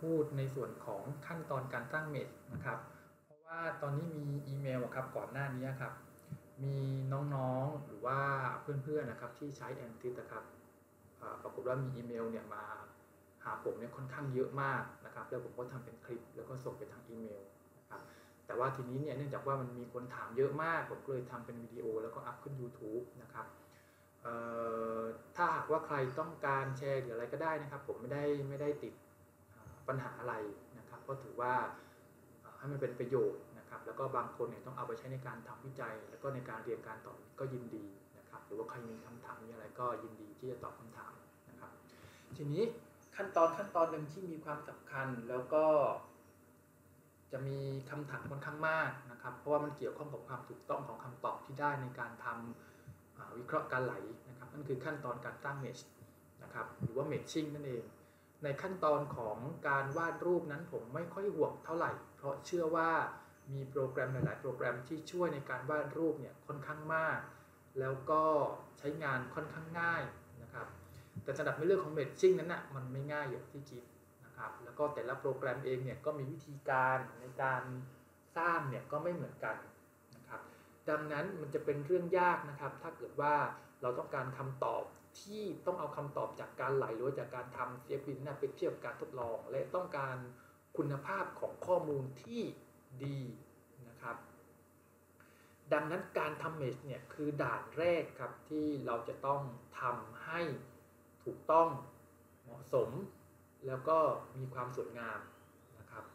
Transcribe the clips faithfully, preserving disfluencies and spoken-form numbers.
พูดในส่วนของขั้นตอนการตั้งเมชนะครับเพราะว่าตอนนี้มีอีเมลครับก่อนหน้านี้ครับมีน้องๆหรือว่าเพื่อนๆนะครับที่ใช้ แอนซิส นะครับปรากฏว่ามีอีเมลเนี่ยมาหาผมเนี่ยค่อนข้างเยอะมากนะครับแล้วผมก็ทำเป็นคลิปแล้วก็ส่งไปทางอีเมลนะครับแต่ว่าทีนี้เนี่ยเนื่องจากว่ามันมีคนถามเยอะมากผมก็เลยทำเป็นวิดีโอแล้วก็อัพขึ้น ยูทูบ นะครับถ้าหากว่าใครต้องการแชร์หรืออะไรก็ได้นะครับผมไม่ได้ไม่ได้ติดปัญหาอะไรนะครับก็ถือว่าให้มันเป็นประโยชน์นะครับแล้วก็บางคนเนี่ยต้องเอาไปใช้ในการทำวิจัยแล้วก็ในการเรียนการสอนก็ยินดีนะครับหรือว่าใครมีคำถามมีอะไรก็ยินดีที่จะตอบคำถามนะครับทีนี้ขั้นตอนขั้นตอนหนึ่งที่มีความสำคัญแล้วก็จะมีคำถามค่อนข้างมากนะครับเพราะว่ามันเกี่ยวข้องกับความถูกต้องของคำตอบที่ได้ในการทำวิเคราะห์การไหลนะครับนั่นคือขั้นตอนการสร้างเมชนะครับหรือว่าเมชชิ่งนั่นเองในขั้นตอนของการวาดรูปนั้นผมไม่ค่อยห่วงเท่าไหร่เพราะเชื่อว่ามีโปรแกรมหลายๆโปรแกรมที่ช่วยในการวาดรูปเนี่ยค่อนข้างมากแล้วก็ใช้งานค่อนข้างง่ายนะครับแต่สำหรับในเรื่องของเมชชิ่งนั้นนะมันไม่ง่ายอย่างที่คิดนะครับแล้วก็แต่ละโปรแกรมเองเนี่ยก็มีวิธีการในการสร้างเนี่ยก็ไม่เหมือนกันนะครับดังนั้นมันจะเป็นเรื่องยากนะครับถ้าเกิดว่าเราต้องการคำตอบที่ต้องเอาคำตอบจากการไหลหรือจากการทำ ซี เอฟ ดี นั้นไปเทียบกับการทดลองและต้องการคุณภาพของข้อมูลที่ดีนะครับดังนั้นการทำเมชเนี่ยคือด่านแรกครับที่เราจะต้องทำให้ถูกต้องเหมาะสมแล้วก็มีความสวยงามนะครับ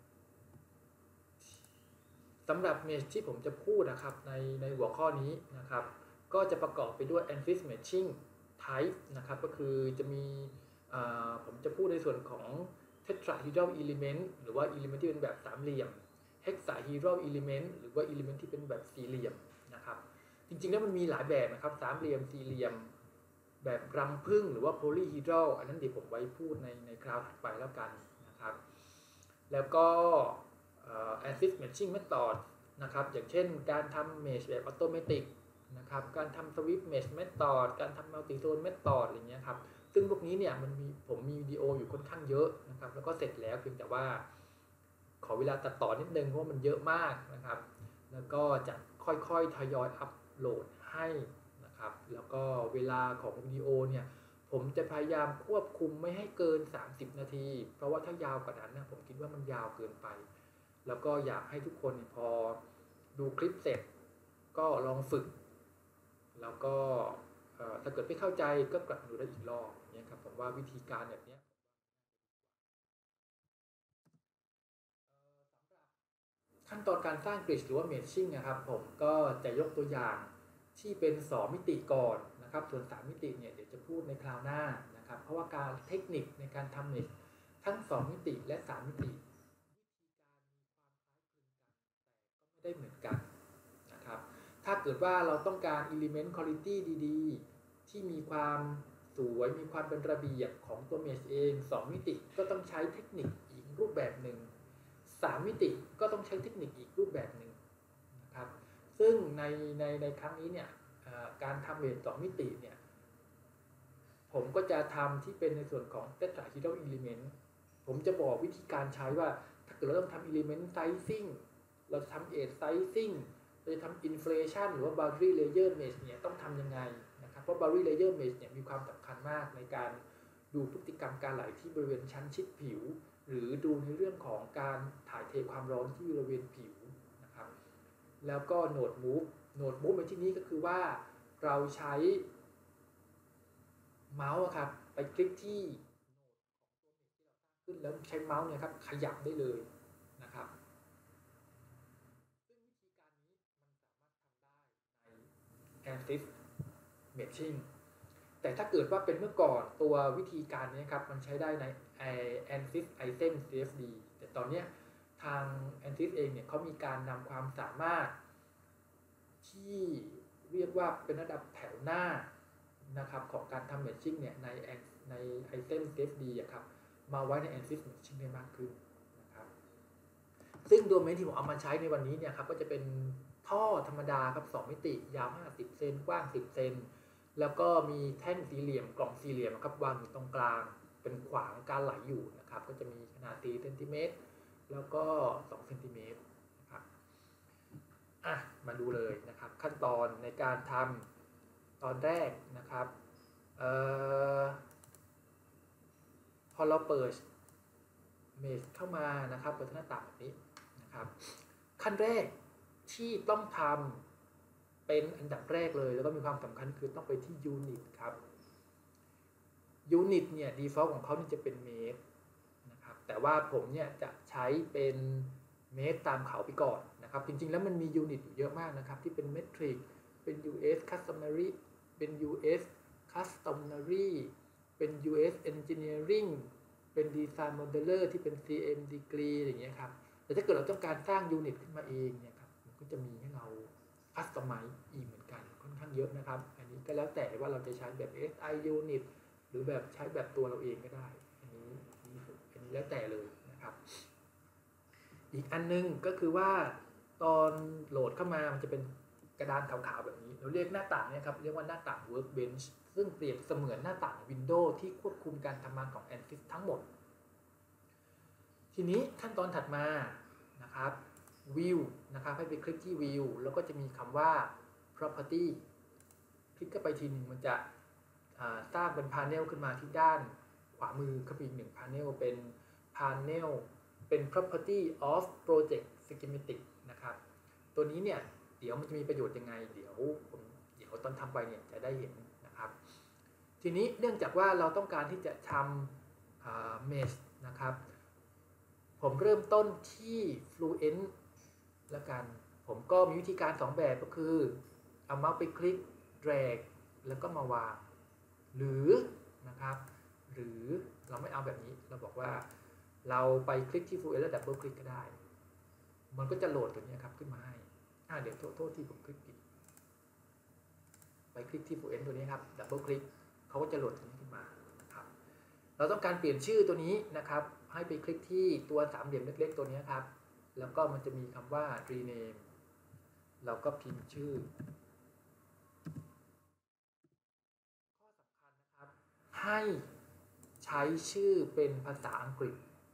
สำหรับเมชที่ผมจะพูดนะครับในในหัวข้อนี้นะครับก็จะประกอบไปด้วย แอนซิส Matching Type นะครับก็คือจะมีผมจะพูดในส่วนของ Tetrahedral Element หรือว่า Element ที่เป็นแบบสามเหลี่ยม Hexahedral Element หรือว่า Element ที่เป็นแบบสี่เหลี่ยมนะครับจริงๆแล้วมันมีหลายแบบนะครับสามเหลี่ยมสี่เหลี่ยมแบบรังผึ้งหรือว่า Polyhedral อันนั้นเดี๋ยวผมไว้พูดในในคราวถัดไปแล้วกันนะครับแล้วก็ Axis Matching Method นะครับอย่างเช่นการทำ Mesh แบบ Automatic นะครับการทำ Swift Mesh Method การทำ Multi Zone Method อะไรเงี้ยครับซึ่งพวกนี้เนี่ยมันมีผมมีวิดีโออยู่ค่อนข้างเยอะนะครับแล้วก็เสร็จแล้วเพียงแต่ว่าขอเวลาตัดต่อนิดนึงเพราะมันเยอะมากนะครับแล้วก็จะค่อยๆทยอยอัปโหลดให้นะครับแล้วก็เวลาของวิดีโอเนี่ยผมจะพยายามควบคุมไม่ให้เกินสามสิบนาทีเพราะว่าถ้ายาวกว่านั้นนะผมคิดว่ามันยาวเกินไปแล้วก็อยากให้ทุกคนพอดูคลิปเสร็จก็ลองฝึกแล้วก็ถ้าเกิดไม่เข้าใจก็กลับมาดูได้อีกรอบเนี่ยครับผมว่าวิธีการแบบนี้ขั้นตอนการสร้างกริดหรือว่าเมชชิ่งนะครับผมก็จะยกตัวอย่างที่เป็นสองมิติก่อนนะครับส่วนสามมิติเนี่ยเดี๋ยวจะพูดในคราวหน้านะครับเพราะว่าการเทคนิคในการทำเมชทั้งสองมิติและสามมิติวิธีการมีความคล้ายคลึงกันแต่ก็ไม่ได้เหมือนกันนะครับถ้าเกิดว่าเราต้องการ Element Quality ดีๆที่มีความสวยมีความเป็นระเบียบของตัวเมชเองสองมิติก็ต้องใช้เทคนิคอีกรูปแบบหนึ่งสามมิติก็ต้องใช้เทคนิคอีกรูปแบบหนึ่งนะครับซึ่งในในในครั้งนี้เนี่ยการทำเมชสองมิติเนี่ยผมก็จะทำที่เป็นในส่วนของ Tetrahedral Element ผมจะบอกวิธีการใช้ว่าถ้าเกิดเราต้องทำ Element Sizing เราทำ Edge Sizing เราจะทำ Inflation หรือว่า Boundary Layer Mesh เนี่ยต้องทำยังไงนะครับเพราะ Boundary Layer Mesh เนี่ยมีความสำคัญมากในการดูพฤติกรรมการไหลที่บริเวณชั้นชิดผิวหรือดูในเรื่องของการถ่ายเทความร้อนที่บริเวณผิวนะครับแล้วก็ Node Move Node Move ในที่นี้ก็คือว่าเราใช้เมาส์ครับไปคลิกที่โหนดของตัวเมชที่เราสร้างขึ้นแล้วใช้เมาส์เนี่ยครับขยับได้เลยนะครับซึ่งวิธีการนี้มันสามารถทำได้ใน แอนซิส Matching แต่ถ้าเกิดว่าเป็นเมื่อก่อนตัววิธีการนี้ครับมันใช้ได้ใน แอนซิส Item ซี เอฟ ดี แต่ตอนนี้ทาง แอนซิส เองเนี่ยเขามีการนำความสามารถที่เรียกว่าเป็นระดับแถวหน้านะครับของการทำ Matching เนี่ยในใน Item ซี เอฟ ดี ครับมาไว้ใน แอนซิส Matching ได้มากขึ้นนะครับซึ่งโดเมนที่ผมเอามาใช้ในวันนี้เนี่ยครับก็จะเป็นท่อธรรมดาครับสองมิติยาวห้าสิบเซนกว้างสิบเซนแล้วก็มีแท่งสี่เหลี่ยมกล่องสี่เหลี่ยมครับวางอยู่ตรงกลางเป็นขวางการไหลอยู่นะครับก็จะมีขนาดสี่เซนติเมตรแล้วก็สองเซนติเมตรนะครับอ่ะมาดูเลยนะครับขั้นตอนในการทำตอนแรกนะครับเอ่อพอเราเปิดเมชเข้ามานะครับเปิดหน้าต่างแบบนี้นะครับขั้นแรกที่ต้องทำเป็นอันดับแรกเลยแล้วก็มีความสำคัญคือต้องไปที่ Unit ครับ Unit เนี่ย default ของเขานี่จะเป็นเมตรนะครับแต่ว่าผมเนี่ยจะใช้เป็นเมตรตามเขาไปก่อนนะครับจริงๆแล้วมันมี Unit อยู่เยอะมากนะครับที่เป็น Metric เป็น ยู เอส Customary เป็น ยู เอส Customary เป็น ยู เอส Engineering เป็น Design Modeler ที่เป็น ซี เอ็ม Degree อย่างเงี้ยครับแต่ถ้าเกิดเราต้องการสร้าง Unit ขึ้นมาเองเนี่ยครับมันก็จะมีให้เรา Customize อีกเหมือนกันค่อนข้างเยอะนะครับอันนี้ก็แล้วแต่ว่าเราจะใช้แบบ เอส ไอ Unit หรือแบบใช้แบบตัวเราเองก็ได้อันนี้อันนี้แล้วแต่เลยนะครับอีกอันนึงก็คือว่าตอนโหลดเข้ามามันจะเป็นกระดานขาวๆแบบนี้เราเรียกหน้าต่างเนี่ยครับเรียกว่าหน้าต่าง Workbench ซึ่งเปรียบเสมือนหน้าต่าง Windows ที่ควบคุมการทำงานของ ANSYS ทั้งหมดทีนี้ขั้นตอนถัดมานะครับ View นะครับให้ไปคลิกที่ View แล้วก็จะมีคำว่า Property คลิกเข้าไปทีหนึ่งมันจะสร้างเป็น Panel ขึ้นมาที่ด้านขวามือเข้าไปอีกหนึ่ง Panel เป็น Panel เป็น Property of Project Schematic นะครับตัวนี้เนี่ยเดี๋ยวมันจะมีประโยชน์ยังไงเดี๋ยวผมเดี๋ยวตอนทำไปเนี่ยจะได้เห็นนะครับทีนี้เนื่องจากว่าเราต้องการที่จะทำ Mesh นะครับผมเริ่มต้นที่ Fluent แล้วกันผมก็มีวิธีการสองแบบก็คือเอาเมาส์ไปคลิก drag แล้วก็มาวางหรือนะครับหรือเราไม่เอาแบบนี้เราบอกว่าเราไปคลิกที่ Fluent แล้วดับเบิลคลิกก็ได้มันก็จะโหลดตัวนี้ครับขึ้นมาให้อ่าเดี๋ยวโทษโทษที่ผมคลิกผิดไปคลิกที่ Fluent ตัวนี้ครับดับเบิลคลิกเขาก็จะโหลดตัวนี้ขึ้นมาครับเราต้องการเปลี่ยนชื่อตัวนี้นะครับให้ไปคลิกที่ตัวสามเหลี่ยมเล็กๆตัวนี้ครับแล้วก็มันจะมีคำว่า rename เราก็พิมพ์ชื่อข้อสำคัญนะครับให้ใช้ชื่อเป็นภาษาอังกฤษอย่าใช้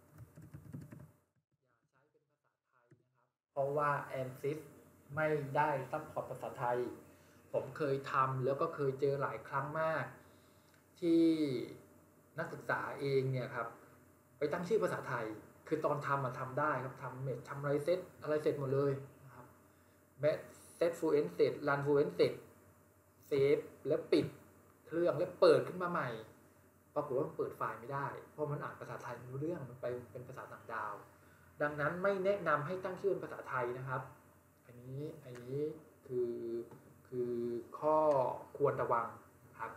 เป็นภาษาไทยนะครับเพราะว่า ANSYS ไม่ได้ซัพพอร์ตภาษาไทยผมเคยทำแล้วก็เคยเจอหลายครั้งมากที่นักศึกษาเองเนี่ยครับไปตั้งชื่อภาษาไทยคือตอนทำมาทำได้ครับทำเมททำอะไรเซตอะไรเสร็จหมดเลยนะครับแม้เซตฟูเอนเสร็จรันฟูเอนเสร็จเซฟแล้วปิดเครื่องแล้วเปิดขึ้นมาใหม่ปรากฏว่าเปิดไฟล์ไม่ได้เพราะมันอ่านภาษาไทยไม่รู้เรื่องมันไปเป็นภาษาต่างดาวดังนั้นไม่แนะนำให้ตั้งชื่อเป็นภาษาไทยนะครับอันนี้อันนี้คือคือข้อควรระวังครับ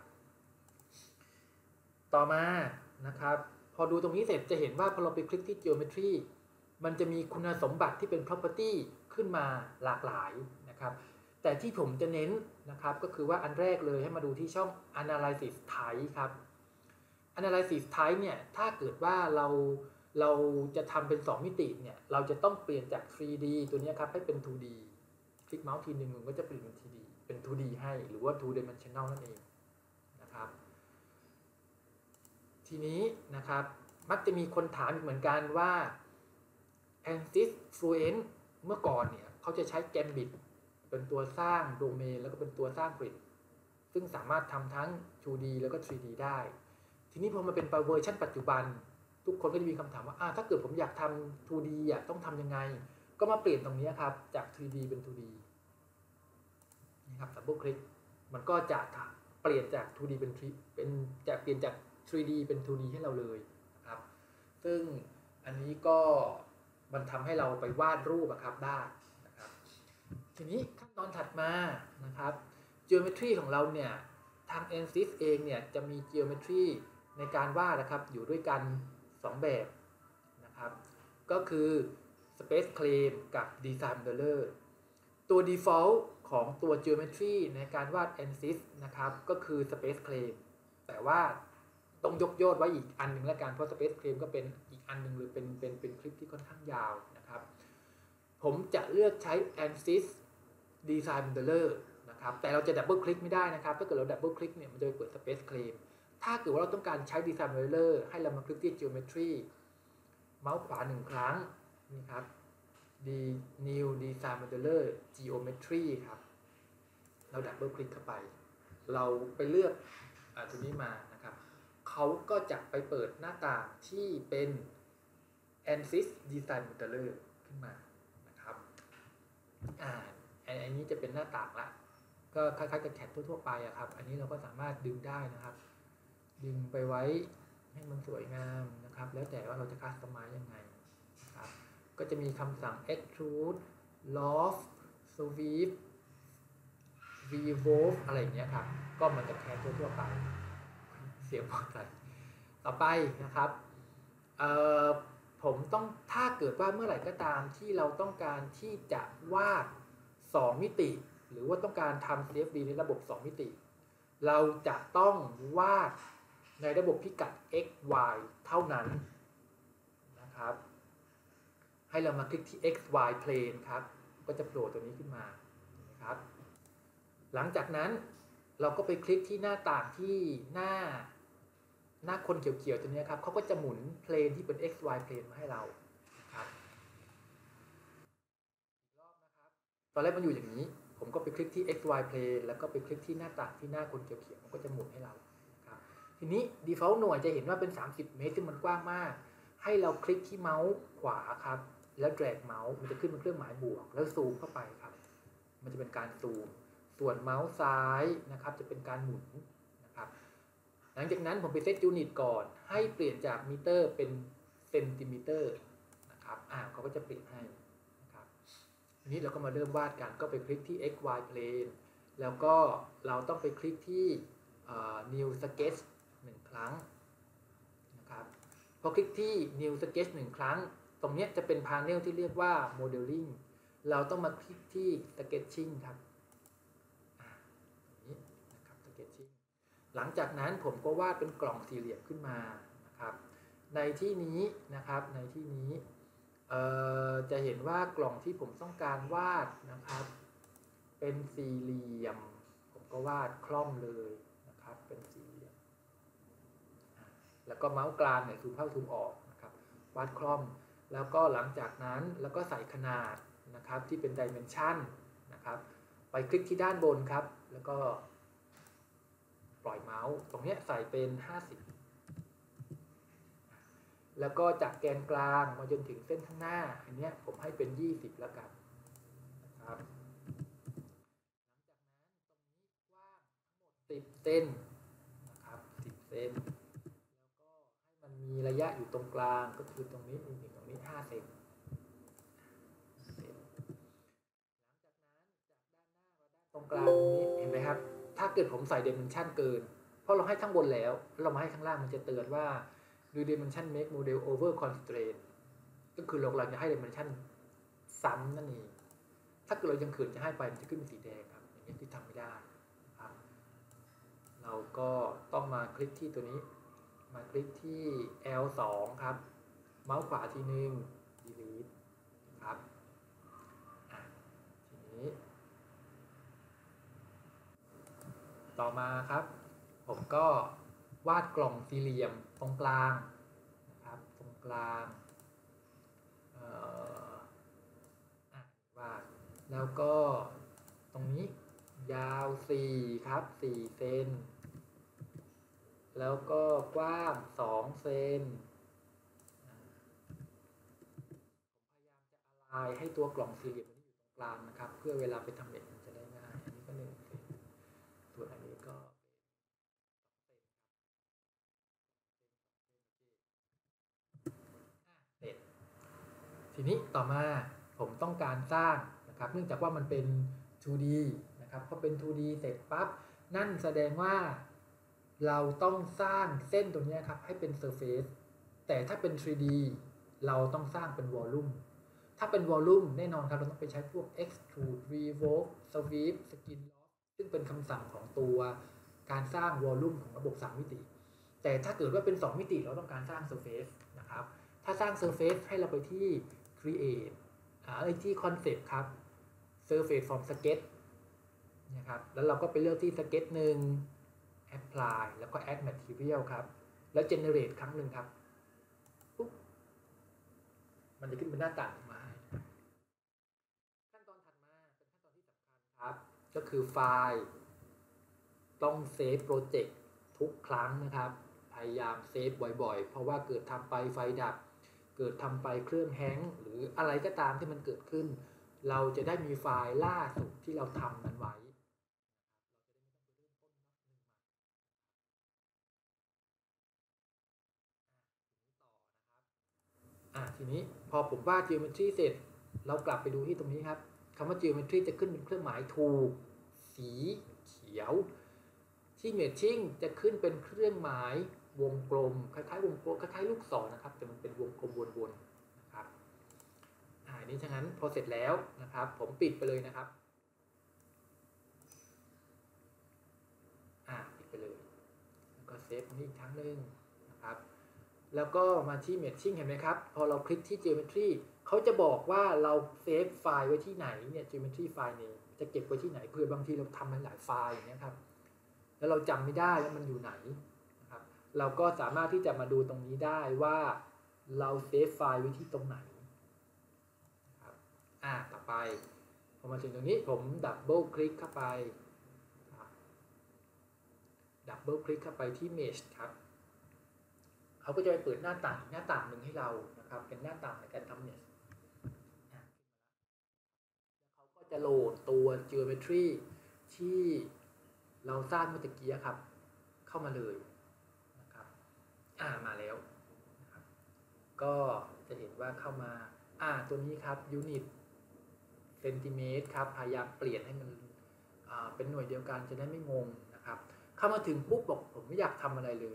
ต่อมานะครับพอดูตรงนี้เสร็จจะเห็นว่าพอเราไปคลิกที่ Geometry มันจะมีคุณสมบัติที่เป็น Property ขึ้นมาหลากหลายนะครับแต่ที่ผมจะเน้นนะครับก็คือว่าอันแรกเลยให้มาดูที่ช่อง Analysis Type ครับ Analysis Type เนี่ยถ้าเกิดว่าเราเราจะทำเป็นสองมิติเนี่ยเราจะต้องเปลี่ยนจาก ทรี ดี ตัวนี้ครับให้เป็น ทู ดี คลิกเมาส์ทีนึงมันก็จะเปลี่ยนเป็น ทรี ดี เป็น ทู ดี ให้หรือว่า two dimensional นั่นเองนะครับทีนี้นะครับมักจะมีคนถามอีกเหมือนกันว่า ANSYS Fluent เมื่อก่อนเนี่ยเขาจะใช้ Gambit เป็นตัวสร้างโดเมนแล้วก็เป็นตัวสร้างกริดซึ่งสามารถทำทั้ง ทู ดี แล้วก็ ทรี ดี ได้ทีนี้พอมาเป็นเวอร์ชันปัจจุบันทุกคนก็จะมีคำถามว่าถ้าเกิดผมอยากทำ ทู ดี อ่ะต้องทำยังไงก็มาเปลี่ยนตรงนี้ครับจาก ทรี ดี เป็น ทู ดี นี่ครับดับเบิลคลิกมันก็จะเปลี่ยนจาก ทู ดี เป็น เป็นจะเปลี่ยนจาก ทรี ดี เป็น ทู ดี ให้เราเลยนะครับซึ่งอันนี้ก็มันทำให้เราไปวาดรูปครับได้นะครับทีนี้ขั้นตอนถัดมานะครับ Geometry ของเราเนี่ยทาง ANSYS เองเนี่ยจะมี Geometry ในการวาดนะครับอยู่ด้วยกันสองแบบนะครับก็คือ Space Claim กับ Design Modeler ตัว Default ของตัว Geometry ในการวาด ANSYS นะครับก็คือ Space Claim แต่ว่าต้องยกยอดไว้อีกอันหนึ่งแล้วกันเพราะ Space Claim ก็เป็นอีกอันหนึ่งเลยเป็นเป็นเป็นคลิปที่ค่อนข้างยาวนะครับผมจะเลือกใช้ ANSYS Design Modeler นะครับแต่เราจะดับเบิลคลิกไม่ได้นะครับถ้าเกิดเราดับเบิลคลิกเนี่ยมันจะไปเปิด Space Claim ถ้าเกิดว่าเราต้องการใช้ Design Modeler ให้เรามาคลิกที่ Geometry เมาส์ขวาหนึ่งครั้งนี่ครับ New Design Modeler Geometry ครับเราดับเบิลคลิกเข้าไปเราไปเลือกอตัวนี้มานะครับเขาก็จะไปเปิดหน้าต่างที่เป็น เอ็น ซิส Design Modeler ขึ้นมานะครับอ่าอันนี้จะเป็นหน้าต่างละก็คล้ายๆกับแคททั่วๆไปอะครับอันนี้เราก็สามารถดึงได้นะครับดึงไปไว้ให้มันสวยงามนะครับแล้วแต่ว่าเราจะคัสตอมไมซ์ยังไงนะครับก็จะมีคำสั่ง extrude loft sweep revolve อะไรอย่างเงี้ยครับก็มันจะแคททั่วๆไปเสียงพอใจต่อไปนะครับเอ่อผมต้องถ้าเกิดว่าเมื่อไหร่ก็ตามที่เราต้องการที่จะวาดสองมิติหรือว่าต้องการทำ ซี เอฟ ดี ในระบบสองมิติเราจะต้องวาดในระบบพิกัด x y เท่านั้นนะครับให้เรามาคลิกที่ x y plane ครับก็จะโผล่ตัวนี้ขึ้นมานะครับหลังจากนั้นเราก็ไปคลิกที่หน้าต่างที่หน้าหน้าคนเขียวๆตัวนี้ครับเขาก็จะหมุนเพลนที่เป็น x y plane มาให้เราครับอีกรอบนะครับตอนแรกมันอยู่อย่างนี้ผมก็ไปคลิกที่ x y plane แล้วก็ไปคลิกที่หน้าต่างที่หน้าคนเขียวๆมันก็จะหมุนให้เราครับทีนี้ default หน่วยจะเห็นว่าเป็นสามสิบเมตรซึ่งมันกว้างมากให้เราคลิกที่เมาส์ขวาครับแล้ว drag เมาส์มันจะขึ้นเป็นเครื่องหมายบวกแล้วซูมเข้าไปครับมันจะเป็นการซูมส่วนเมาส์ซ้ายนะครับจะเป็นการหมุนนะครับหลังจากนั้นผมไปเซตยูนิตก่อนให้เปลี่ยนจากมิเตอร์เป็นเซนติเมตรนะครับอ่าเขาก็จะเปลี่ยนให้นะครับทีนี้เราก็มาเริ่มวาดกันก็ไปคลิกที่ x y plane แล้วก็เราต้องไปคลิกที่ new sketch หนึ่งครั้งนะครับพอคลิกที่ new sketch หนึ่งครั้งตรงนี้จะเป็น panel ที่เรียกว่า modeling เราต้องมาคลิกที่ sketching ครับหลังจากนั้นผมก็วาดเป็นกล่องสี่เหลี่ยมขึ้นมานะครับในที่นี้นะครับในที่นี้จะเห็นว่ากล่องที่ผมต้องการวาดนะครับเป็นสี่เหลี่ยมผมก็วาดคล่อมเลยนะครับเป็นสี่เหลี่ยมแล้วก็เมาส์กลางเนี่ยซูมเข้าซูมออกนะครับวาดคล่อมแล้วก็หลังจากนั้นแล้วก็ใส่ขนาดนะครับที่เป็นดิเมนชันนะครับไปคลิกที่ด้านบนครับแล้วก็ปล่อยเมาส์ตรงนี้ใส่เป็นห้าสิบแล้วก็จากแกนกลางมาจนถึงเส้นข้างหน้าอันนี้ผมให้เป็นยี่สิบแล้วกันนะครับหลังจากนั้นตรงนี้กว้างทั้งหมดสิบเซนนะครับสิบเซนแล้วก็ให้มันมีระยะอยู่ตรงกลางก็คือตรงนี้อีกตรงนี้ห้าเซนหลังจากนั้นจากด้านหน้ามาด้านตรงกลางนี้เห็นไหมครับถ้าเกิดผมใส่ dimension เกินเพราะเราให้ข้างบนแล้วเรามาให้ข้างล่างมันจะเตือนว่า do dimension make model over constraint ก็คือเราเราจะให้ dimension ซ้ำนั่นเองถ้าเกิดเรายังขืนจะให้ไปมันจะขึ้นเป็นสีแดงครับอย่างนี้ที่ทำไม่ได้ครับเราก็ต้องมาคลิกที่ตัวนี้มาคลิกที่ แอล สอง ครับเมาส์ขวาทีนึง delete ครับทีนี้ต่อมาครับผมก็วาดกล่องสี่เหลี่ยมตรงกลางนะครับตรงกลางวาดแล้วก็ตรงนี้ยาวสี่ครับสี่เซนแล้วก็กว้างสองเซนผมพยายามจะอะไลน์ให้ตัวกล่องสี่เหลี่ยมนี้อยู่ตรงกลางนะครับเพื่อเวลาไปทำเน็ตมันจะได้ง่ายอันนี้ก็หนึ่งเซนส่วนอันนี้ก็เสร็จทีนี้ต่อมาผมต้องการสร้างนะครับเนื่องจากว่ามันเป็น ทู ดี นะครับพอเป็น ทู ดี เสร็จปั๊บนั่นแสดงว่าเราต้องสร้างเส้นตัวนี้ครับให้เป็น surface แต่ถ้าเป็น ทรี ดี เราต้องสร้างเป็น volume ถ้าเป็น volume แน่นอนครับเราต้องไปใช้พวก extrude revolve sweep skin loft ซึ่งเป็นคำสั่งของตัวการสร้าง volume ของระบบสามมิติแต่ถ้าเกิดว่าเป็นสองมิติเราต้องการสร้าง surface นะครับถ้าสร้าง surface ให้เราไปที่ create อะไรที่ concept ครับ surface from sketch นะครับแล้วเราก็ไปเลือกที่ sketch หนึ่ง apply แล้วก็ add material ครับแล้ว generate ครั้งหนึ่งครับปุ๊บมันจะขึ้นเป็นหน้าต่างมาขั้นตอนถัดมาเป็นขั้นตอนที่สำคัญครับก็คือไฟล์ต้องเซฟโปรเจกต์ทุกครั้งนะครับพยายามเซฟบ่อยๆเพราะว่าเกิดทำไปไฟดับเกิดทำไปเครื่องแฮงก์หรืออะไรก็ตามที่มันเกิดขึ้นเราจะได้มีไฟล์ล่าสุดที่เราทำมันไว้อ่ะทีนี้พอผมวาด geometry เสร็จเรากลับไปดูที่ตรงนี้ครับคำว่า geometry จะขึ้นเป็นเครื่องหมายถูกสีเขียวที่ matching จะขึ้นเป็นเครื่องหมายวงกลมคล้ายๆวงกลมคล้ายๆลูกศรนะครับแต่มันเป็นวงกลมวนๆนะครับอ่านี้ฉะนั้นพอเสร็จแล้วนะครับผมปิดไปเลยนะครับอ่าปิดไปเลยแล้วก็เซฟตรงนี้อีกครั้งหนึ่งนะครับแล้วก็มาที่ matching เห็นไหมครับพอเราคลิกที่ geometry เขาจะบอกว่าเราเซฟไฟล์ไว้ที่ไหนเนี่ย geometry ไฟล์นี้จะเก็บไว้ที่ไหนเพื่อบางทีเราทำหลายไฟล์อย่างเงี้ยครับแล้วเราจำไม่ได้ว่ามันอยู่ไหนนะครับเราก็สามารถที่จะมาดูตรงนี้ได้ว่าเราเซฟไฟล์ไว้ที่ตรงไหนนะครับอ่าต่อไปพอมาถึงตรงนี้ผมดับเบิลคลิกเข้าไปดับเบิลคลิกเข้าไปที่ Mesh ครับเขาก็จะไปเปิดหน้าต่างหน้าต่างหนึ่งให้เรานะครับเป็นหน้าต่างในการทำ Mesh แล้วเขาก็จะโหลดตัว Geometry ที่เราสร้างเมื่อกี้ครับเข้ามาเลยนะครับอ่ามาแล้วนะครับก็จะเห็นว่าเข้ามาอ่าตัวนี้ครับ Unit เซนติเมตรครับพยายามเปลี่ยนให้มันอ่าเป็นหน่วยเดียวกันจะได้ไม่งงนะครับเข้ามาถึงปุ๊บบอกผมไม่อยากทำอะไรเลย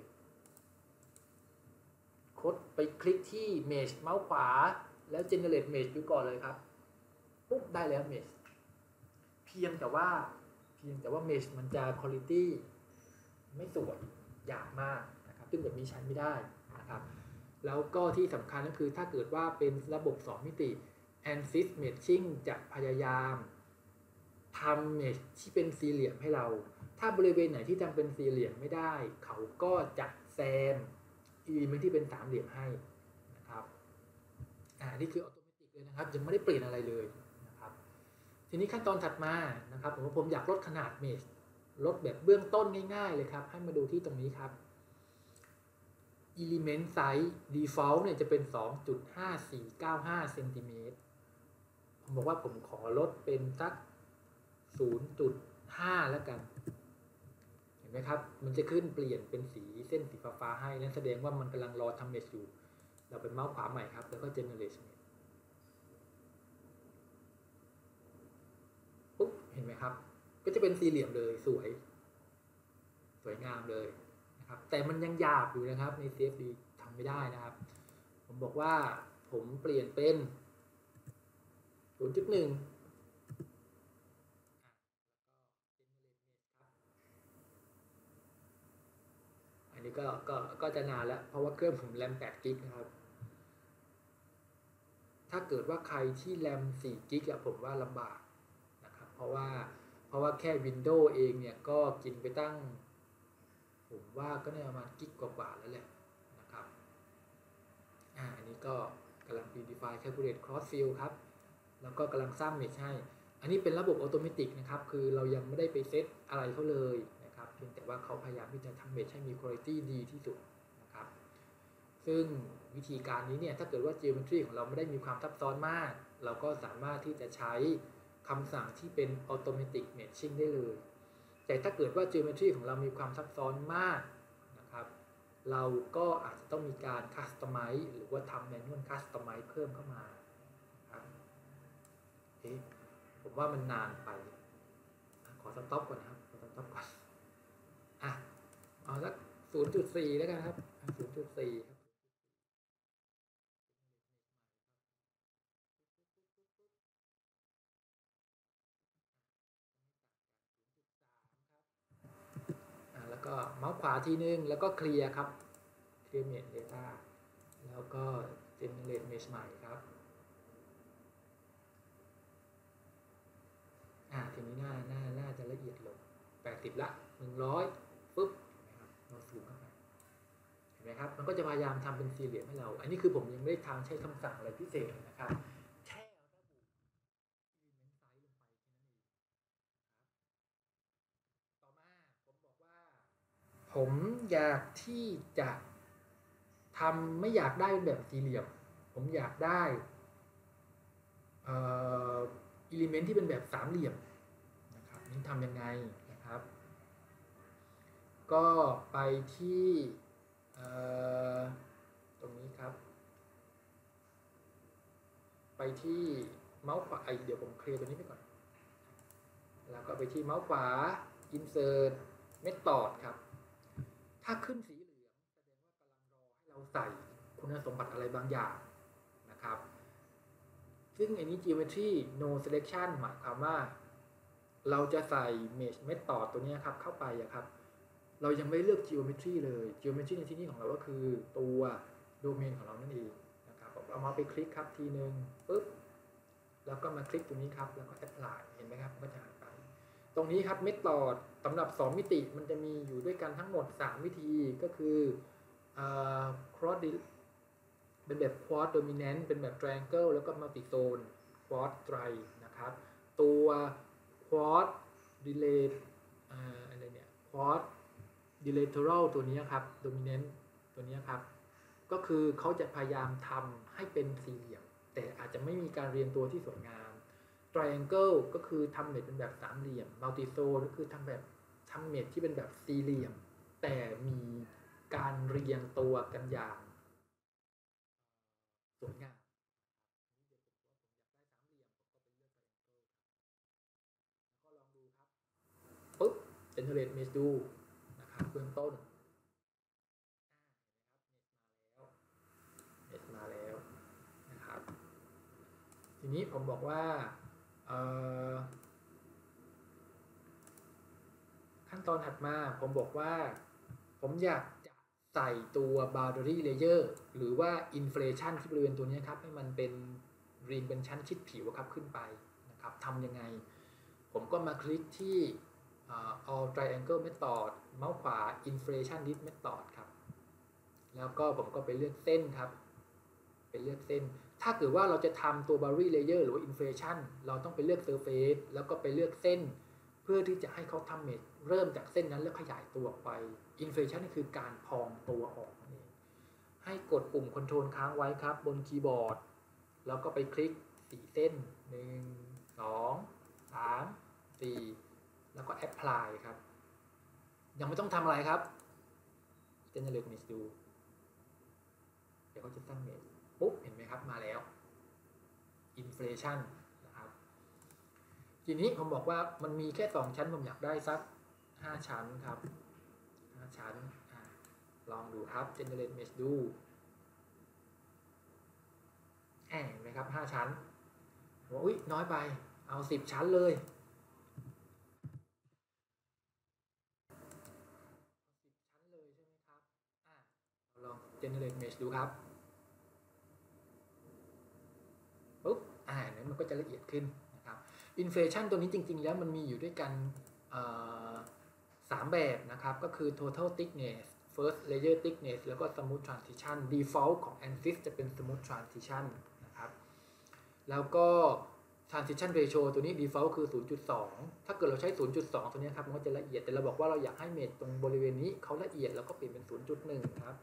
คดไปคลิกที่ Mesh เมาส์ขวาแล้ว Generate Mesh ดูก่อนเลยครับปุ๊บได้แล้ว Mesh เพียงแต่ว่าเพียงแต่ว่า Mesh มันจะ Quality ไม่สวยหยาบมากนะครับซึ่งแบบนี้ใช้ไม่ได้นะครับแล้วก็ที่สำคัญก็คือถ้าเกิดว่าเป็นระบบสองมิติ Ansys Meshing จะพยายามทำ Mesh ที่เป็นสี่เหลี่ยมให้เราถ้าบริเวณไหนที่ทำเป็นสี่เหลี่ยมไม่ได้เขาก็จะแซมelement ที่เป็นสามเหลี่ยมให้นะครับอ่านี่คือออโตเมติกเลยนะครับยังไม่ได้เปลี่ยนอะไรเลยนะครับทีนี้ขั้นตอนถัดมานะครับผมว่าผมอยากลดขนาด Mesh ลดแบบเบื้องต้นง่ายๆเลยครับให้มาดูที่ตรงนี้ครับ element size default เนี่ยจะเป็น สองจุดห้าสี่เก้าห้าเซนติเมตรผมบอกว่าผมขอลดเป็นสัก ศูนย์จุดห้า แล้วกันเห็นไหมครับมันจะขึ้นเปลี่ยนเป็นสีเส้นสีฟ้าๆให้นั่นแสดงว่ามันกำลังรอทำ Mesh อยู่เราเป็นเมาส์ขวาใหม่ครับแล้วก็ generate Mesh ปุ๊บเห็นไหมครับก็จะเป็นสี่เหลี่ยมเลยสวยสวยงามเลยนะครับแต่มันยังหยาบอยู่นะครับใน ซี เอฟ ดี ทำไม่ได้นะครับผมบอกว่าผมเปลี่ยนเป็น ศูนย์จุดหนึ่ง อันนี้ก็ก็ก็จะนานแล้วเพราะว่าเครื่องผมแรมแปดกิกนะครับถ้าเกิดว่าใครที่แรมสี่กิกอะผมว่าลำบากนะครับเพราะว่าเพราะว่าแค่ Windows เองเนี่ยก็กินไปตั้งผมว่าก็ได้ประมาณกิกกว่าๆแล้วแหละนะครับอ่าอันนี้ก็กำลัง Predefine Calculate Cross Field ครับแล้วก็กำลังสร้าง Mesh ให้อันนี้เป็นระบบอัตโนมัตินะครับคือเรายังไม่ได้ไปเซตอะไรเขาเลยนะครับเพียงแต่ว่าเขาพยายามที่จะทำ Mesh ให้มี Quality ดีที่สุดนะครับซึ่งวิธีการนี้เนี่ยถ้าเกิดว่า Geometry ของเราไม่ได้มีความซับซ้อนมากเราก็สามารถที่จะใช้คำสั่งที่เป็น Automatic Meshing ได้เลยแต่ถ้าเกิดว่า Geometry ของเรามีความซับซ้อนมากนะครับเราก็อาจจะต้องมีการ Customize หรือว่าทำ Manual Customize เพิ่มเข้ามาครับเอ๊ะผมว่ามันนานไปขอสต็อปก่อนนะครับขอสต็อปก่อนอ่ะเอาสัก ศูนย์จุดสี่ แล้วกันครับ ศูนย์จุดสี่ ครับแล้วก็เมาส์ขวาทีนึงแล้วก็เคลียร์ครับเคลียร์ Mesh Data แล้วก็ Generate Mesh ใหม่ครับอ่าทีนี้หน้าหน้าน่าจะละเอียดลงแปดสิบละหนึ่งร้อยปึ๊บครับมันก็จะพยายามทำเป็นสี่เหลี่ยมให้เราอันนี้คือผมยังไม่ได้ทางใช้คำสั่งอะไรพิเศษนะครับแค่เอาระบุ element size ลงไปแค่นั้นเองครับต่อมาผมบอกว่าผมอยากที่จะทำไม่อยากได้แบบสี่เหลี่ยมผมอยากได้เอ่อ element ที่เป็นแบบสามเหลี่ยมนะครับนี่ทำยังไงนะครับก็ไปที่ตรงนี้ครับไปที่เมาส์ขวาเดี๋ยวผมเคลียร์ตัวนี้ไปก่อนแล้วก็ไปที่เมาส์ขวา insert method ครับถ้าขึ้นสีเหลืองแสดงว่ากำลังรอให้เราใส่คุณสมบัติอะไรบางอย่างนะครับซึ่งอันนี้ geometry no selection หมายความว่าเราจะใส่ mesh method ตัวนี้ครับเข้าไปครับเรายังไม่เลือก geometry เลย geometry ในที่นี้ของเราก็คือตัวโดเมนของเรานั่นเองนะครับผมเอามาไปคลิกครับทีนึงปึ๊บแล้วก็มาคลิกตรงนี้ครับแล้วก็ apply เห็นไหมครับก็จะหายไปตรงนี้ครับ method สำหรับสองมิติมันจะมีอยู่ด้วยกันทั้งหมดสามวิธีก็คือ cross เป็นแบบ quad dominant เป็นแบบ triangle แล้วก็ multi zone quad tri นะครับตัว quad delay อะไรเนี่ย quad bilateral ตัวนี้ครับ dominant ตัวนี้ครับก็คือเขาจะพยายามทำให้เป็นสี่เหลี่ยมแต่อาจจะไม่มีการเรียงตัวที่สวยงาม triangle ก็คือทำเม็ดเป็นแบบสามเหลี่ยม multi zone ก็คือทำแบบทำเม็ดที่เป็นแบบสี่เหลี่ยมแต่มีการเรียงตัวกันอย่างสวยงามก็ลองดูครับปุ๊บ generate mesh ดูนะครับเบื้องต้นเม็ดมาแล้วนะครับทีนี้ผมบอกว่าขั้นตอนถัดมาผมบอกว่าผมอยากจะใส่ตัว boundary layer หรือว่า inflation ที่บริเวณตัวนี้ครับให้มันเป็นรีงเป็นชั้นชิดผิวครับขึ้นไปนะครับทำยังไงผมก็มาคลิกที่ all triangle method เมาส์ขวา inflation this method ครับแล้วก็ผมก็ไปเลือกเส้นครับไปเลือกเส้นถ้าเกิดว่าเราจะทำตัว boundary layer หรือว่า inflation เราต้องไปเลือก surface แล้วก็ไปเลือกเส้นเพื่อที่จะให้เขาทำเมจเริ่มจากเส้นนั้นแล้วขยายตัวออกไป inflation นี่คือการพองตัวออกนั่นเองให้กดปุ่ม control ค้างไว้ครับบนคีย์บอร์ดแล้วก็ไปคลิกสี่เส้นหนึ่ง สอง สาม สี่แล้วก็ apply ครับยังไม่ต้องทำอะไรครับ generate mesh ดูเดี๋ยวเขาจะตั้งเมจปุ๊บเห็นไหมครับมาแล้ว inflation นะครับทีนี้ผมบอกว่ามันมีแค่สองชั้นผมอยากได้สักห้าชั้นครับห้าชั้นลองดูครับ generate mesh ดูเห็นไหมครับห้าชั้นว่าอุ๊ยน้อยไปเอาสิบชั้นเลยสิบชั้นเลยใช่ไหมครับลอง generate mesh ดูครับปุ๊บอ่าเนี่ยมันก็จะละเอียดขึ้นนะครับ inflation ตัวนี้จริงๆแล้วมันมีอยู่ด้วยกันสามแบบนะครับก็คือ total thickness first layer thickness แล้วก็ smooth transition default ของ a n s y s จะเป็น smooth transition นะครับแล้วก็ transition ratio ตัวนี้ default คือ ศูนย์จุดสอง ถ้าเกิดเราใช้ ศูนย์จุดสอง ตัวนี้ครับมันก็จะละเอียดแต่เราบอกว่าเราอยากให้เมจตรงบริเวณนี้เขาละเอียดแล้วก็เปลี่ยนเป็น ศูนย์จุดหนึ่ง ครับ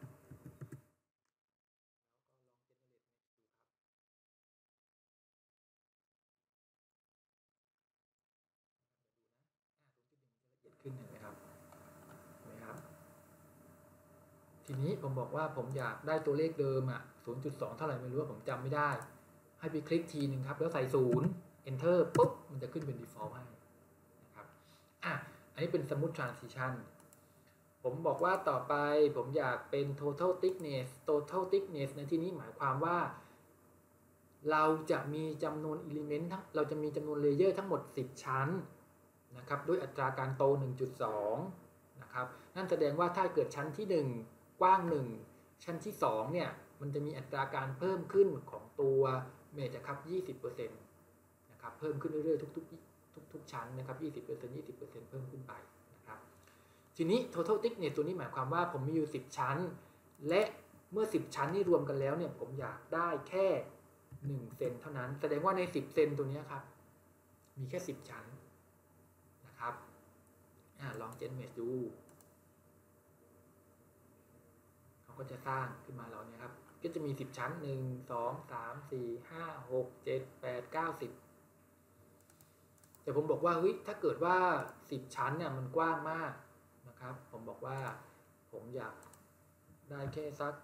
ขึ้นเห็นไหมครับเห็นไหมครับทีนี้ผมบอกว่าผมอยากได้ตัวเลขเดิมอ่ะ ศูนย์จุดสอง เท่าไหร่ไม่รู้ว่าผมจำไม่ได้ให้ไปคลิกทีนึงครับแล้วใส่ศูนย์ enter ปุ๊บมันจะขึ้นเป็น default ให้นะครับอ่ะอันนี้เป็น smooth transition ผมบอกว่าต่อไปผมอยากเป็น total thickness total thickness ในที่นี้หมายความว่าเราจะมีจำนวน element ทั้งเราจะมีจำนวนเลเยอร์ทั้งหมดสิบชั้นนะครับด้วยอัตราการโต หนึ่งจุดสอง นะครับนั่นแสดงว่าถ้าเกิดชั้นที่หนึ่งกว้างหนึ่งชั้นที่สองเนี่ยมันจะมีอัตราการเพิ่มขึ้นของตัวเมจครับ ยี่สิบเปอร์เซ็นต์ นะครับเพิ่มขึ้นเรื่อยๆทุกๆทุกๆชั้นนะครับ ยี่สิบเปอร์เซ็นต์ ยี่สิบเปอร์เซ็นต์ เพิ่มขึ้นไปนะครับทีนี้ total thickness ตัวนี้หมายความว่าผมมีอยู่สิบชั้นและเมื่อสิบชั้นนี่รวมกันแล้วเนี่ยผมอยากได้แค่หนึ่งเซนเท่านั้นแสดงว่าในสิบเซนตัวนี้ครับมีแค่สิบชั้นนะครับอ่าลองเจนเมชดูเขาก็จะสร้างขึ้นมาเราเนี่ยครับก็จะมีสิบชั้นหนึ่ง สอง สาม สี่ ห้า หก เจ็ด แปด เก้า สิบแต่ผมบอกว่าเฮ้ยถ้าเกิดว่าสิบชั้นเนี่ยมันกว้างมากนะครับผมบอกว่าผมอยากได้แค่สัก